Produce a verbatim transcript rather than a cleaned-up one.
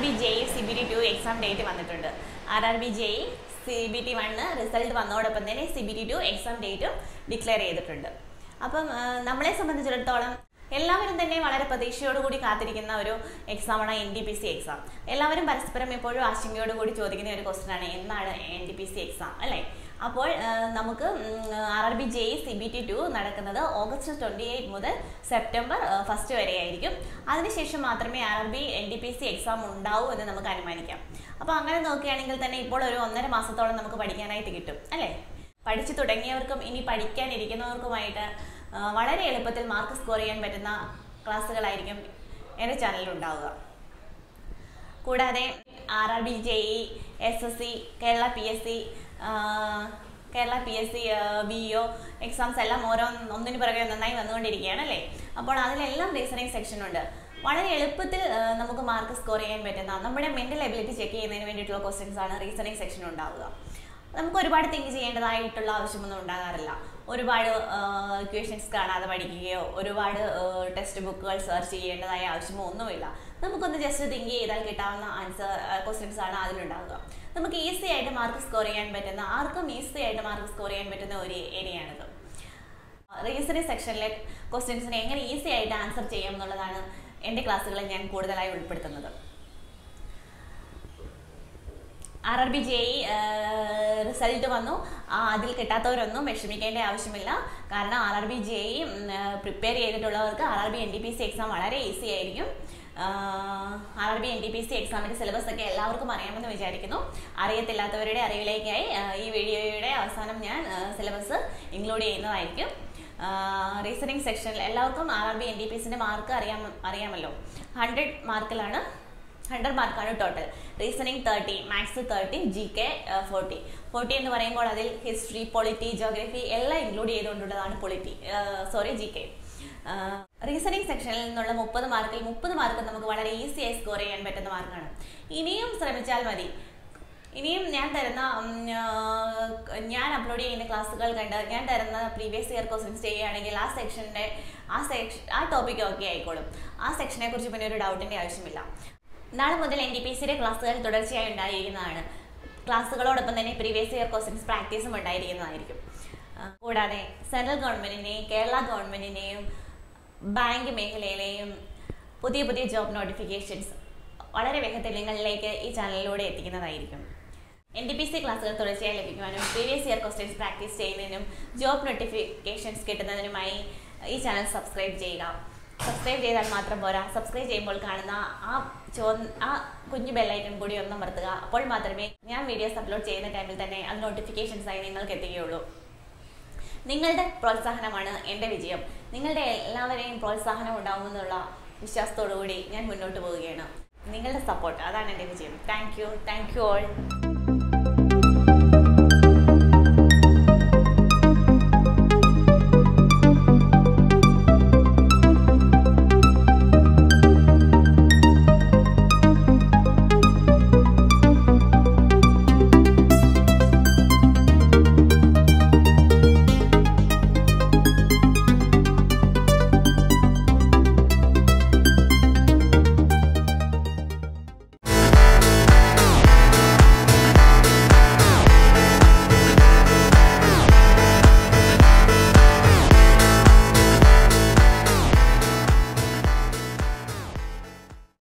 R B J E C B T two exam date വന്നിട്ടുണ്ട്. R R B J E C B T one result വന്നതോടൊപ്പം തന്നെ C B T two exam ഡേറ്റും declare ചെയ്തിട്ടുണ്ട്. അപ്പം നമ്മളെ സംബന്ധിച്ചിടത്തോളം എല്ലാവരും തന്നെ വളരെ പ്രതീക്ഷയോടുകൂടി കാത്തിരിക്കുന്ന ഒരു എക്സാമാണ് N T P C exam. എല്ലാവരും പരസ്പരം എപ്പോഴും ആശങ്കയോടുകൂടി ചോദിക്കുന്ന ഒരു ക്വസ്റ്റ്യനാണ് എന്നാണ് N T P C exam അല്ലേ. അപ്പോൾ നമുക്ക് R R B J E C B T two നടക്കുന്നത് ഓഗസ്റ്റ് ട്വൻറ്റി എയ്റ്റ് മുതൽ സെപ്റ്റംബർ ഫസ്റ്റ് വരെ ആയിരിക്കും. അതിനുശേഷം മാത്രമേ R R B N T P C exam ഉണ്ടാവൂ എന്ന് നമുക്ക് അനുമാനിക്കാം. അപ്പോൾ അങ്ങനെ നോക്കുകയാണെങ്കിൽ തന്നെ ഇപ്പോൾ ഒരു ഒന്നര മാസത്തോളം നമുക്ക് പഠിക്കാനായിട്ട് കിട്ടും അല്ലേ. പഠിച്ചു തുടങ്ങിയവർക്കും ഇനി പഠിക്കാനിരിക്കുന്നവർക്കുമായിട്ട് വളരെ എളുപ്പത്തിൽ മാർക്ക് സ്കോർ ചെയ്യാൻ പറ്റുന്ന ക്ലാസ്സുകളായിരിക്കും എൻ്റെ ചാനലിൽ ഉണ്ടാവുക. കൂടാതെ R R B J E S S C Kerala P S C Kerala P S C B O exams എല്ലാം ഓരോ ഒന്നിനു പുറകെ നന്നായി വന്നുകൊണ്ടിരിക്കുകയാണ് അല്ലേ. അപ്പോൾ അതിലെല്ലാം റീസണിങ് സെക്ഷനുണ്ട്. വളരെ എളുപ്പത്തിൽ നമുക്ക് മാർക്ക് സ്കോർ ചെയ്യാൻ പറ്റുന്ന നമ്മുടെ മെൻ്റൽ എബിലിറ്റി ചെക്ക് ചെയ്യുന്നതിന് വേണ്ടിയിട്ടുള്ള ക്വസ്റ്റ്യൻസ് ആണ് റീസണിങ് സെക്ഷൻ ഉണ്ടാവുക. നമുക്ക് ഒരുപാട് തിങ്ക് ചെയ്യേണ്ടതായിട്ടുള്ള ആവശ്യമൊന്നും ഉണ്ടാകാറില്ല. ഒരുപാട് ഇക്വേഷൻസ് കാണാതെ പഠിക്കുകയോ ഒരുപാട് ടെക്സ്റ്റ് ബുക്കുകൾ സെർച്ച് ചെയ്യേണ്ടതായ ആവശ്യമോ ഒന്നുമില്ല. നമുക്കൊന്ന് ജസ്റ്റ് തിങ്ക് ചെയ്താൽ കിട്ടാവുന്ന ആൻസർ ക്വസ്റ്റ്യൻസ് ആണ് അതിലുണ്ടാവുക. നമുക്ക് ഈസി ആയിട്ട് മാർക്ക് സ്കോർ ചെയ്യാൻ പറ്റുന്ന ആർക്കും ഈസി ആയിട്ട് മാർക്ക് സ്കോർ ചെയ്യാൻ പറ്റുന്ന ഒരു ഏരിയയാണിത്. റീസണിങ് സെക്ഷനിലെ ക്വസ്റ്റ്യൻസിനെ എങ്ങനെ ഈസി ആയിട്ട് ആൻസർ ചെയ്യാം എന്നുള്ളതാണ് എൻ്റെ ക്ലാസ്സുകളിൽ ഞാൻ കൂടുതലായി ഉൾപ്പെടുത്തുന്നത്. R R B J E result വന്നു. അതിൽ കിട്ടാത്തവരൊന്നും വിഷമിക്കേണ്ട ആവശ്യമില്ല. കാരണം R R B J E prepare ചെയ്തിട്ടുള്ളവർക്ക് R R B N T P C exam വളരെ ഈസി ആയിരിക്കും. R R B N T P C എക്സാമിൻ്റെ സിലബസ് ഒക്കെ എല്ലാവർക്കും അറിയാമെന്ന് വിചാരിക്കുന്നു. അറിയത്തില്ലാത്തവരുടെ അറിവിലേക്കായി ഈ വീഡിയോയുടെ അവസാനം ഞാൻ സിലബസ് ഇൻക്ലൂഡ് ചെയ്യുന്നതായിരിക്കും. റീസണിങ് സെക്ഷനിൽ എല്ലാവർക്കും R R B N T P സിൻ്റെ മാർക്ക് അറിയാം അറിയാമല്ലോ. ഹൺഡ്രഡ് മാർക്കിലാണ് ഹൺഡ്രഡ് മാർക്കാണ് total. Reasoning thirty, maths thirty, G K forty. Forty എന്ന് പറയുമ്പോൾ അതിൽ ഹിസ്റ്ററി, പൊളിറ്റി, ജോഗ്രഫി എല്ലാം ഇൻക്ലൂഡ് ചെയ്തുകൊണ്ടുള്ളതാണ് polity sorry G K. Reasoning സെക്ഷനിൽ നിന്നുള്ള മുപ്പത് മാർക്കിൽ മുപ്പത് മാർക്ക് നമുക്ക് വളരെ ഈസിയായി സ്കോർ ചെയ്യാൻ പറ്റുന്ന മാർക്കാണ്. ഇനിയും ശ്രമിച്ചാൽ മതി. ഇനിയും ഞാൻ തരുന്ന ഞാൻ അപ്ലോഡ് ചെയ്യുന്ന ക്ലാസ്സുകൾ കണ്ട് ഞാൻ തരുന്ന പ്രീവിയസ് ഇയർ ക്വസ്റ്റ്യൻസ് ചെയ്യുകയാണെങ്കിൽ ആ സെക്ഷൻ്റെ ആ സെക്ഷൻ ആ ടോപ്പിക്ക് ഓക്കെ ആയിക്കോളും. ആ സെക്ഷനെ കുറിച്ച് പിന്നെ ഒരു ഡൗട്ടിൻ്റെ ആവശ്യമില്ല. നാളെ മുതൽ എൻ ടി പി സിയുടെ ക്ലാസ്സുകൾ തുടർച്ചയായി ഉണ്ടായിരിക്കുന്നതാണ്. ക്ലാസ്സുകളോടൊപ്പം തന്നെ പ്രീവിയസ് ഇയർ ക്വസ്റ്റ്യൻസ് പ്രാക്ടീസും ഉണ്ടായിരിക്കുന്നതായിരിക്കും. കൂടാതെ സെൻട്രൽ ഗവൺമെൻറ്റിൻ്റെയും കേരള ഗവൺമെൻറ്റിൻ്റെയും ബാങ്ക് മേഖലയിലെയും പുതിയ പുതിയ ജോബ് നോട്ടിഫിക്കേഷൻസ് വളരെ വേഗത്തിൽ നിങ്ങളിലേക്ക് ഈ ചാനലിലൂടെ എത്തിക്കുന്നതായിരിക്കും. എൻ ടി പി സി ക്ലാസ്സുകൾ തുടർച്ചയായി ലഭിക്കുവാനും പ്രീവിയസ് ഇയർ ക്വസ്റ്റ്യൻസ് പ്രാക്ടീസ് ചെയ്യുന്നതിനും ജോബ് നോട്ടിഫിക്കേഷൻസ് കിട്ടുന്നതിനുമായി ഈ ചാനൽ സബ്സ്ക്രൈബ് ചെയ്യുക. സബ്സ്ക്രൈബ് ചെയ്താൽ മാത്രം പോരാ, സബ്സ്ക്രൈബ് ചെയ്യുമ്പോൾ കാണുന്ന ആ ചോ ആ കുഞ്ഞു ബെല്ലൈക്കൺ കൂടി ഒന്ന് അമർത്തുക. അപ്പോൾ മാത്രമേ ഞാൻ വീഡിയോസ് അപ്ലോഡ് ചെയ്യുന്ന ടൈമിൽ തന്നെ അത് നോട്ടിഫിക്കേഷൻസായി നിങ്ങൾക്ക് എത്തുകയുള്ളൂ. നിങ്ങളുടെ പ്രോത്സാഹനമാണ് എൻ്റെ വിജയം. നിങ്ങളുടെ എല്ലാവരെയും പ്രോത്സാഹനം ഉണ്ടാകുമെന്നുള്ള വിശ്വാസത്തോടു കൂടി ഞാൻ മുന്നോട്ട് പോവുകയാണ്. നിങ്ങളുടെ സപ്പോർട്ട് അതാണ് എൻ്റെ വിജയം. Thank you thank you all.